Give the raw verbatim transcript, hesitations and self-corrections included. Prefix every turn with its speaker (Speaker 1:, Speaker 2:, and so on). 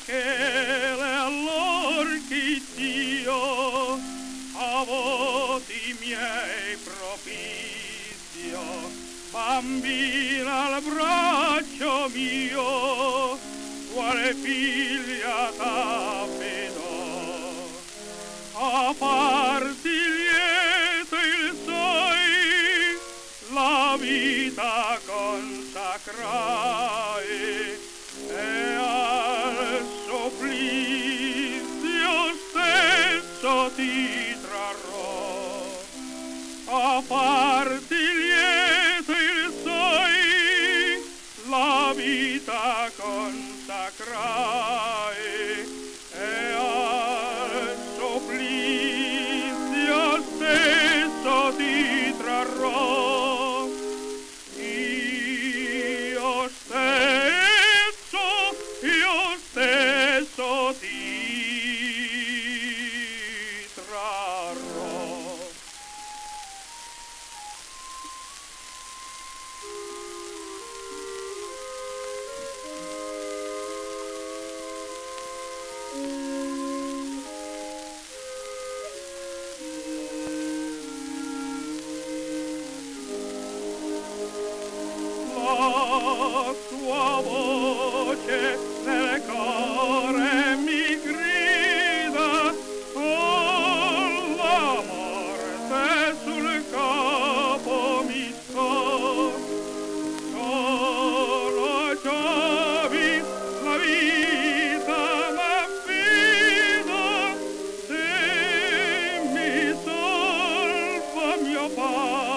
Speaker 1: Rachele all'orchiddio a voti miei propizio, bambina al braccio mio, quale figlia t'affidò. A parti lieto il soi, la vita consacrai, e al supplizio stesso ti trarrò. A parti lieto il soi, la vita consacrai, e al supplizio stesso ti trarrò. Io stesso, io stesso ti trarrò. La tua voce nel cuore mi grida, con la morte sul capo mi sta. Solo giovi la vita m'affida, se mi salva mio Padre.